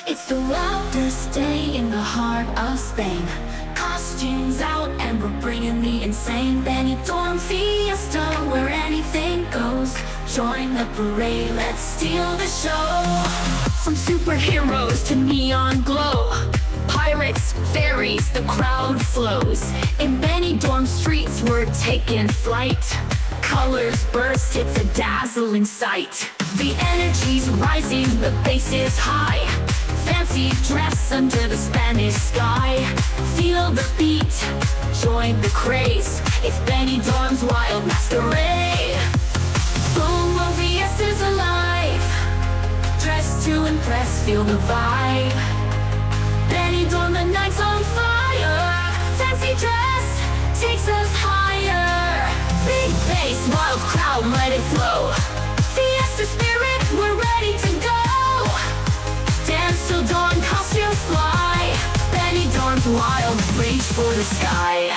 It's the wildest day in the heart of Spain. Costumes out and we're bringing the insane Benidorm Fiesta, where anything goes. Join the parade, let's steal the show. From superheroes to neon glow, pirates, fairies, the crowd flows. In Benidorm streets we're taking flight. Colors burst, it's a dazzling sight. The energy's rising, the bass is high. Fancy dress under the Spanish sky. Feel the beat, join the craze. It's Benidorm's wild masquerade. Boom, Fiesta's alive. Dressed to impress, feel the vibe. Benidorm, the night's on fire. Fancy dress takes us higher. Big bass, wild crowd, let it flow. Fiesta spirit, we're ready to go. Dance till dawn, costume fly. Benidorm's wild, reach for the sky.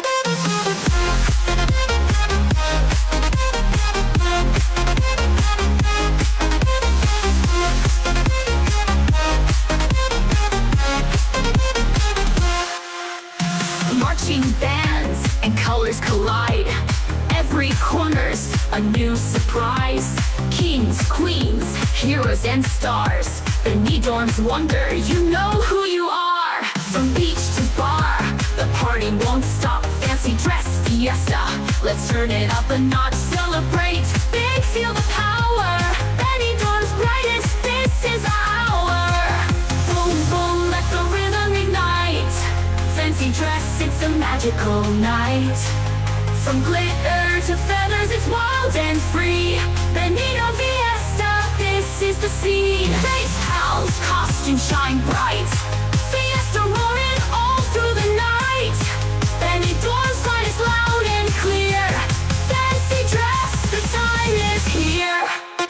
Marching bands and colors collide. Every corner's a new surprise. Kings, queens, heroes and stars. Benidorm's wonder, you know who you are. From beach to bar, the party won't stop. Fancy dress fiesta, let's turn it up a notch. Celebrate, big, feel the power. Benidorm's brightest, this is our hour. Boom, boom, let the rhythm ignite. Fancy dress, it's a magical night. From glitter to feathers, it's wild and free. Benidorm Fiesta, this is the scene. Bass house, costumes shine bright. Fiesta roaring all through the night. Benidorm's light is loud and clear. Fancy dress, the time is here.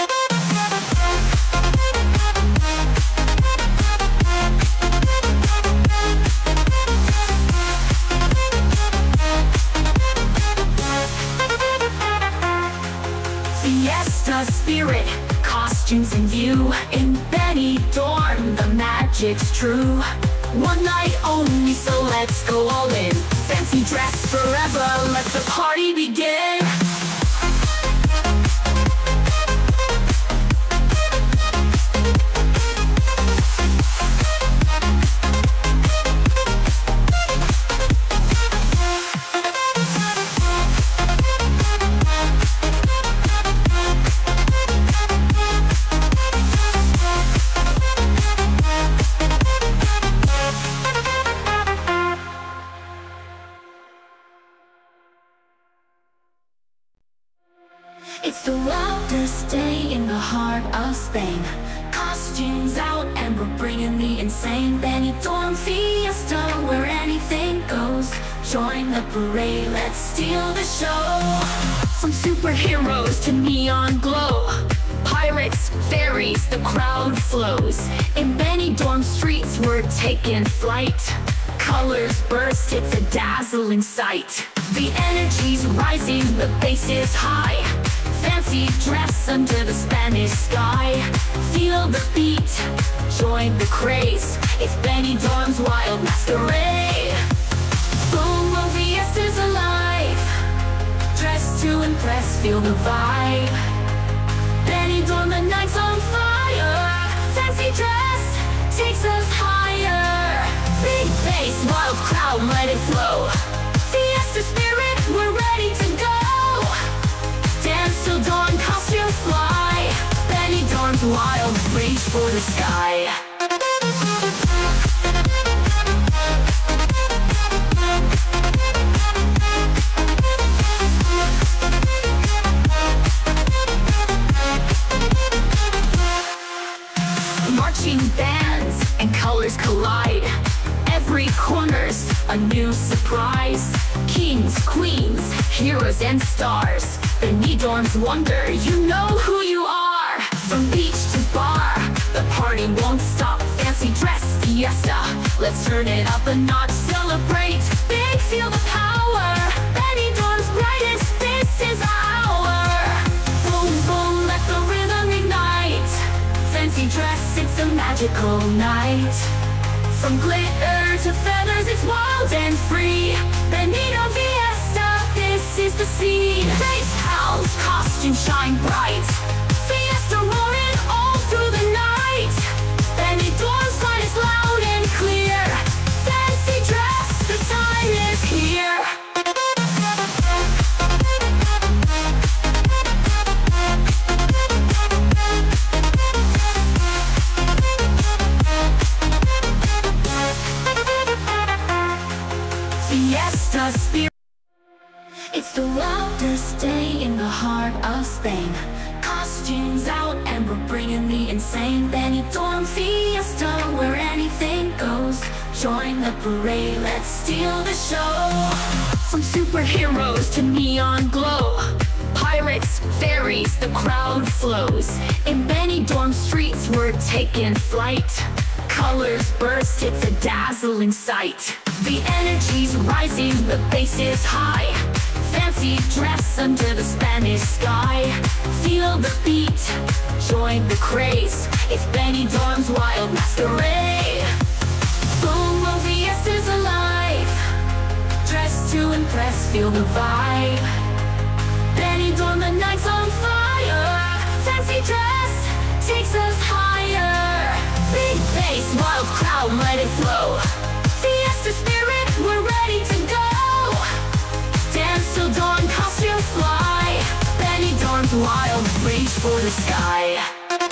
Fiesta spirit, costumes in view. In Benidorm, the magic's true. One night only, so let's go all in. Fancy dress forever, let the party begin. It's the wildest day in the heart of Spain. Costumes out and we're bringing the insane Benidorm Fiesta, where anything goes. Join the parade, let's steal the show. From superheroes to neon glow, pirates, fairies, the crowd flows. In Benidorm streets we're taking flight. Colors burst, it's a dazzling sight. The energy's rising, the bass is high. Fancy dress under the Spanish sky. Feel the beat, join the craze. It's Benidorm's wild masquerade. Boom, Fiesta's alive. Dressed to impress, feel the vibe. Benidorm, the night's on fire. Fancy dress takes us higher. Big bass, wild crowd, let it flow. Fiesta spirit, we're ready to go. Dance till dawn, costume fly. Benidorm's wild, reach for the sky. Marching bands and colors collide. Every corner's a new surprise. Kings, queens, heroes and stars. Benidorm's wonder, you know who you are. From beach to bar, the party won't stop. Fancy dress fiesta, let's turn it up a notch. Celebrate, big, feel the power. Benidorm's brightest, this is our hour. Boom, boom, let the rhythm ignite. Fancy dress, it's it's a magical night. From glitter to feathers, it's wild and free. Benito Fiesta, this is the scene. Bass house, costumes shine bright. Fiesta roaring all through the night. Benidorm's fun is loud and clear. Fancy dress, the time is here. Fiesta spirit. It's the wildest day in the heart of Spain. Costumes out and we're bringing the insane. Benidorm Fiesta, where anything goes. Join the parade, let's steal the show. From superheroes to neon glow, pirates, fairies, the crowd flows. In Benidorm streets we're taking flight. Colors burst, it's a dazzling sight. The energy's rising, the bass is high. Fancy dress under the Spanish sky. Feel the beat, join the craze. It's Benidorm's wild masquerade. Boom, oh, Fiesta's alive. Dressed to impress, feel the vibe. Benidorm, the night's on fire. Fancy dress takes us higher. Big bass, wild crowd, let it flow. Fiesta spirit, we're ready to go. Dance till dawn, costumes fly. Benidorm's wild, reach for the sky.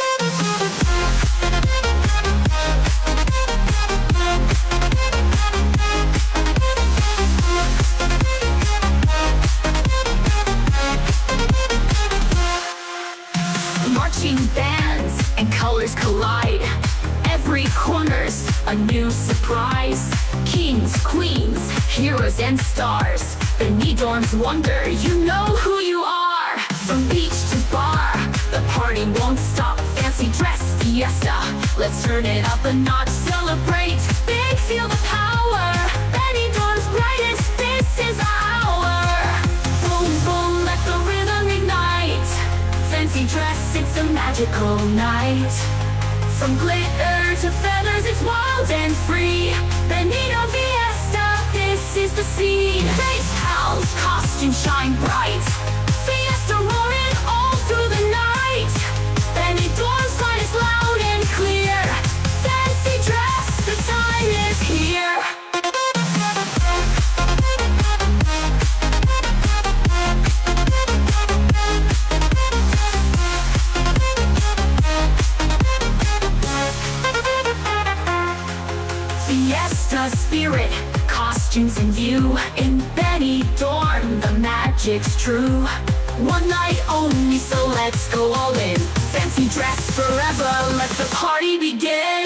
Marching bands and colors collide. Every corner's a new surprise. Kings, queens, heroes and stars. Benidorm's wonder, you know who you are. From beach to bar, the party won't stop. Fancy dress fiesta, let's turn it up a notch. Celebrate, big feel the power. Benidorm's brightest, this is our hour. Boom, boom, let the rhythm ignite. Fancy dress, it's a magical night. From glitter to feathers, it's wild and free. Benito Fiesta, this is the scene. Bass house, costumes shine bright. Fiesta roaring all through the night. Benidorm's fun is loud and clear. Fancy dress, the time is here. Fiesta spirit, costumes in view. In Benidorm, the magic's true. One night only, so let's go all in. Fancy dress forever, let the party begin.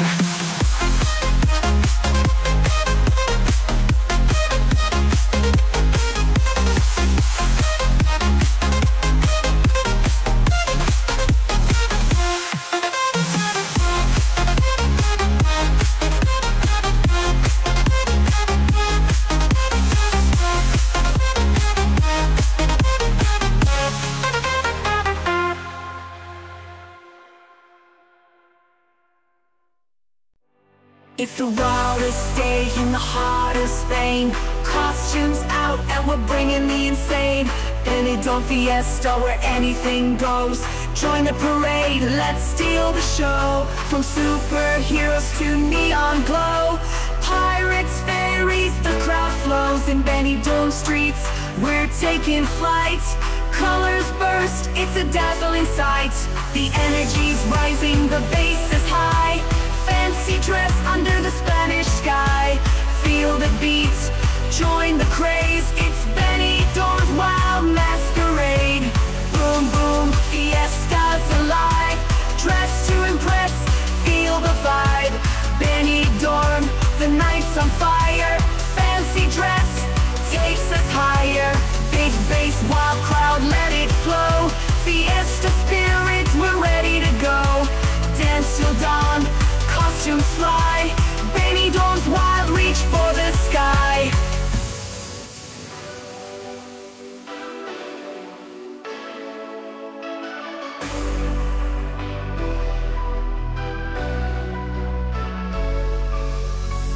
It's the wildest day in the heart of Spain. Costumes out and we're bringing the insane. Benidorm Fiesta, where anything goes. Join the parade, let's steal the show. From superheroes to neon glow, pirates, fairies, the crowd flows. In Benidorm streets, we're taking flight. Colors burst, it's a dazzling sight. The energy's rising, the bass is high. Fancy dress under the Spanish sky. Feel the beat, join the craze. It's Benidorm's wild masquerade. Boom, boom, Fiesta's alive. Dressed to impress, feel the vibe. Benidorm, the night's on fire. Fancy dress takes us higher. Big bass, wild crowd, let it flow. Fiesta spirit, we're ready to go. Dance till dawn, costumes fly. Benidorm's wild, reach for the sky.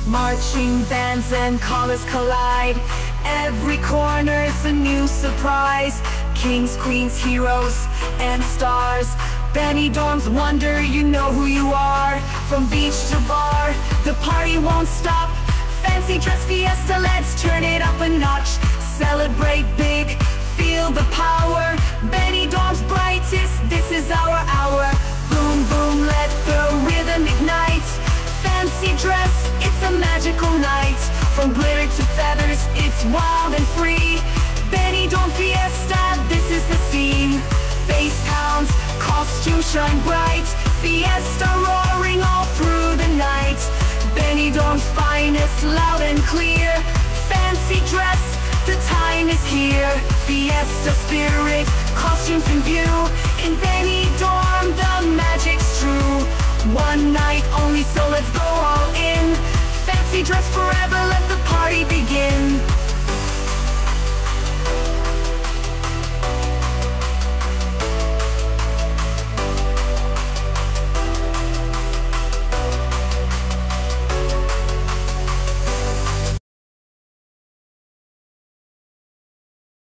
Marching bands and colors collide. Every corner's a new surprise. Kings, queens, heroes, and stars. Benidorm's wonder, you know who you are. From beach to bar, the party won't stop. Fancy dress fiesta, let's turn it up a notch. Celebrate big, feel the power. Benidorm's brightest, this is our hour. Boom, boom, let the rhythm ignite. Fancy dress, it's a magical night. From glitter to feathers, it's wild and free. Benidorm Fiesta, this is the scene. Bass pounds, costumes shine bright. Fiesta roaring all through the night. Benidorm's finest, loud and clear. Fancy dress, the time is here. Fiesta spirit, costumes in view. In Benidorm, the magic's true. One night only, so let's go all in. Fancy dress forever.